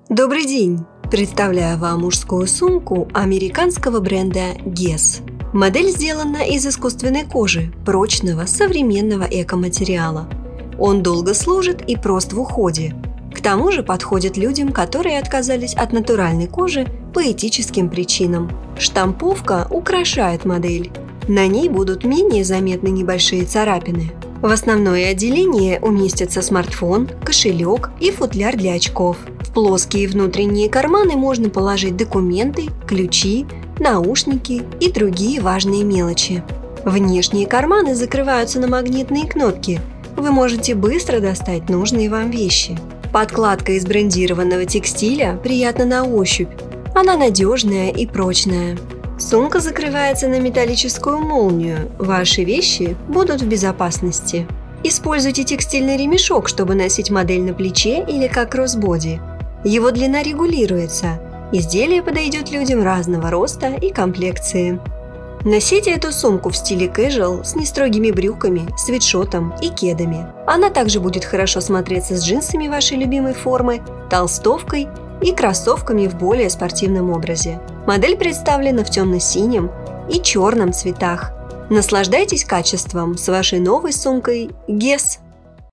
Добрый день! Представляю вам мужскую сумку американского бренда Guess. Модель сделана из искусственной кожи, прочного, современного экоматериала. Он долго служит и прост в уходе. К тому же подходит людям, которые отказались от натуральной кожи по этическим причинам. Штамповка украшает модель. На ней будут менее заметны небольшие царапины. В основное отделение уместятся смартфон, кошелек и футляр для очков. В плоские внутренние карманы можно положить документы, ключи, наушники и другие важные мелочи. Внешние карманы закрываются на магнитные кнопки. Вы можете быстро достать нужные вам вещи. Подкладка из брендированного текстиля приятна на ощупь. Она надежная и прочная. Сумка закрывается на металлическую молнию. Ваши вещи будут в безопасности. Используйте текстильный ремешок, чтобы носить модель на плече или как кроссбоди. Его длина регулируется. Изделие подойдет людям разного роста и комплекции. Носите эту сумку в стиле casual с нестрогими брюками, свитшотом и кедами. Она также будет хорошо смотреться с джинсами вашей любимой формы, толстовкой и кроссовками в более спортивном образе. Модель представлена в темно-синем и черном цветах. Наслаждайтесь качеством с вашей новой сумкой Guess.